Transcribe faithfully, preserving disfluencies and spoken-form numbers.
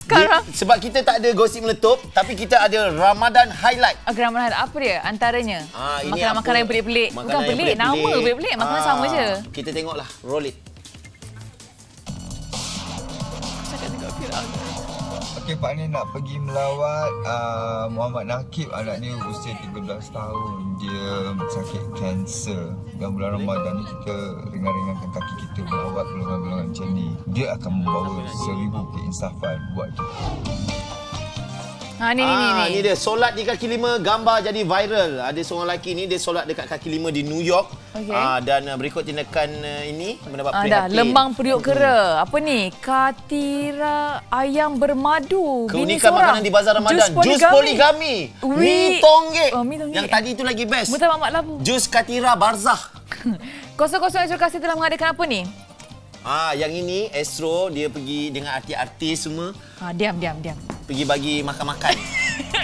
Sekarang. Dia, sebab kita tak ada gosip meletup, tapi kita ada Ramadan highlight. Oh, Ramadan apa dia? Antaranya Ah, makanan-makanan yang pelik-pelik. Bukan pelik, nama pelik-pelik. Makanan ah, sama je. Kita tengoklah, roll it. Okey, Pak ni nak pergi melawat uh, Muhammad Nakib. Anak ni usia tiga belas tahun. Dia sakit kanser. Dan bulan Ramadan ni kita ringan-ringankan kaki kita melawat golongan-golongan macam ni. Dia akan membawa seribu keinsafan buat kita. Ha, ni, ni, ni, ah, ni. ni dia, solat di kaki lima, gambar jadi viral. Ada seorang lelaki ni, dia solat dekat kaki lima di New York. Okay. Ah, dan uh, berikut tindakan uh, ini mendapat ah, prihatin. Dah, lemang periuk kera. Hmm. Apa ni? Katira ayam bermadu. Keunikan makanan di bazar Ramadan. Jus poligami. Jus poligami. Mi tonggek. Oh, mi tonggek. Yang tadi tu lagi best. Muta mamak labu. Jus Katira Barzah. kosong kosong Astro Kasih telah mengadakan apa ni? Ah, yang ini Astro dia pergi dengan artis-artis semua. Ah, diam, diam, diam. Pergi bagi makan-makan.